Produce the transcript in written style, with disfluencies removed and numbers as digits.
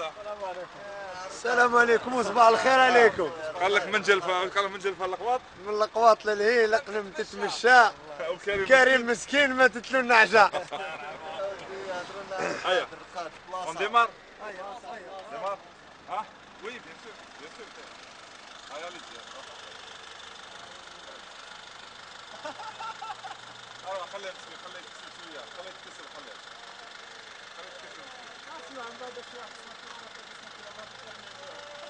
الصح. السلام عليكم وصباح الخير عليكم. قال لك من جلفه، قال لك من جلفه القواط. من القواط للهيلق لم تتمشى. كريم مسكين ما تتلو النعجه. ايوه اون ديمار. ديمار. ها وي بيان سور بيان سور. هيا لي خليه يتصل، خليه يتصل شويه، خليه يتصل، خليه يتصل. اسمع من بعد شويه.